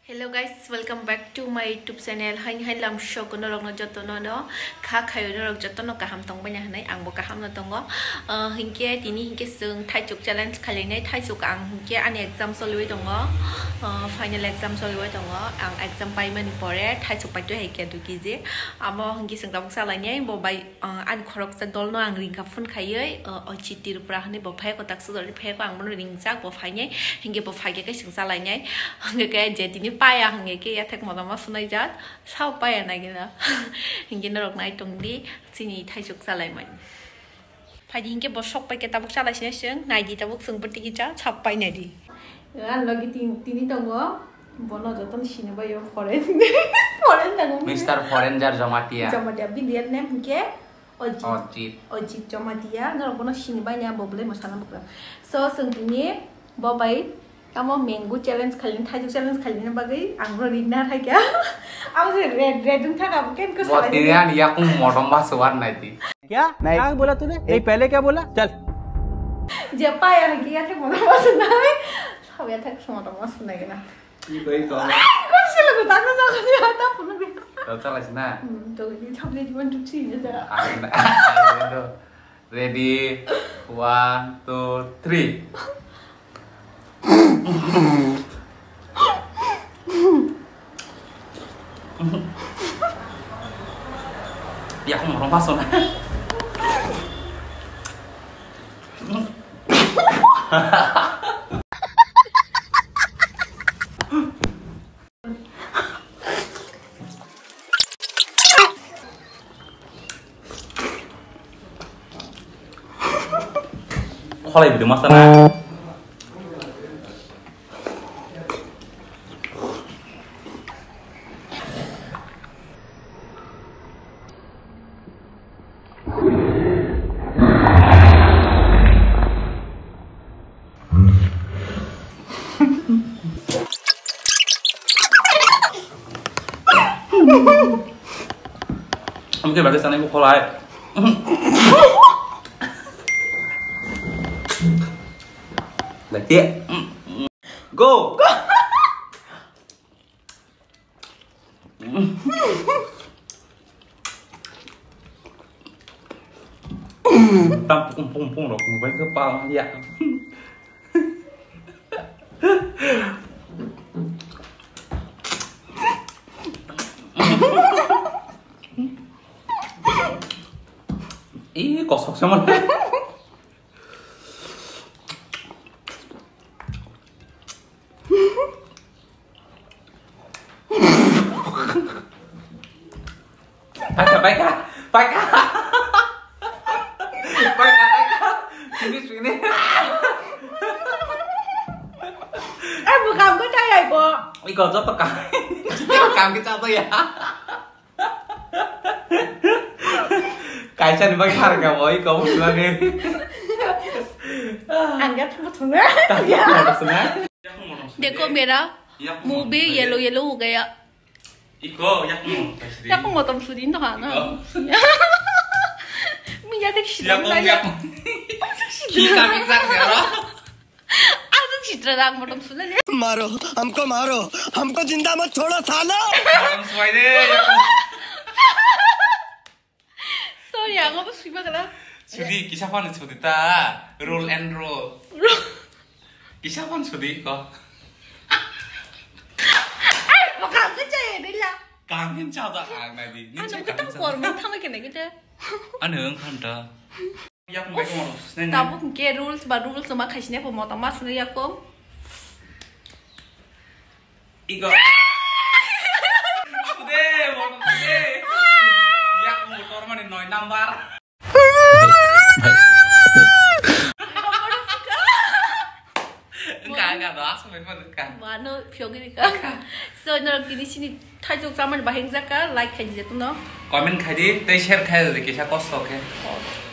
Hello guys, welcome back to my YouTube channel. Hai lam show kono rok no jotono no kha khayo no rok jotono kaham tong banya hanai ang bo kaham no tongo hingke tini hingke sung thaijok challenge khalinai thaijok ang hingke ani exam soloi tongo final exam soloi tongo ang exam pai mani pore thaijok pai to heke du kije amo hingke sung tabuk salai bo bai an khorok sa dol no ang ringka phun khayoi Ajeet tir pra hani bo phai ko tak su dol phai ko ang mon ring jak bo phai nyai hingke bo phai ke sung salai nyai hingke je tini payah hingga ke ya tek moda mas sunai jat sao payah na gila hingga norok nai tong di sini thaijok salai man phai hingga bo sok pai ke tabuk salai sini sung nai di tabuk sung peti kita chap pai nai di an lagi tini tongo bono joton sini ba yo foreign tango Mr. Foreigner Jamatia bidian nem hingga Ajeet Jamatia norok bono sini ba nya bo bole masala bukla so sung tini bo bai kamu mango challenge kalian thaijok challenge kalian bagai angro rinna tha kya अब red tung था कब केन को वो तेरे यार ये को मोटम बात सवार नहीं थी क्या नहीं क्या बोला तूने नहीं पहले क्या बोला चल जब पाया कि यार मोटम बात सुना है अब यार तक मोटम बात सुना है ना ये कोई कौन कौन से लोग ताकत से नहीं आता पुनः भी तो चला इसना तो ये थपले जीवन टूटी है जरा ready 1 2 3 Ya aku mau rompas soalnya. Kok lagi di masa nah? Mungkin bagi sana ibu kolai. Lagi. Go. Tam pung rồi cùng với cái bao dạ. Ih, kosong sama deh. Pakai. Sini. bukan gue caya kok. Iko cho tất cả. Cầm cái cho tôi ya. Cái chân bác thằng cả với có một cái Anh gắt một thằng nữa. Dekho mera movie yellow हो गया. Iko yak mo tom sudin to ha na. Mi ya tek shidam na ya. Kita mixak ya lo. Azuk shidra dak mo tom sudan ya. मारो हमको जिंदा मत छोड़ो सालो Malam suai deh. Sorry aku apa sih bakal. Sudi kisah pan sudi ta. Roll and roll. Kisah pan sudi kok. Bukan gue caya deh lah. Kangen chào ta ang này đi. Ano kita korban tama kena kita. Ano ang kanta? Yak mo ko. Tapos ke rules sama kasihnya pemotong mas nih aku. Iko. Sudah, motor sudah. Yak motor mana noy number. Enggak doang sebenarnya kan. Mana pyogi kan. So nanti di sini thaijok zaman baheng jaka like kaji jatuh no. Komen khai đi, share khai rồi thì kia sao có stock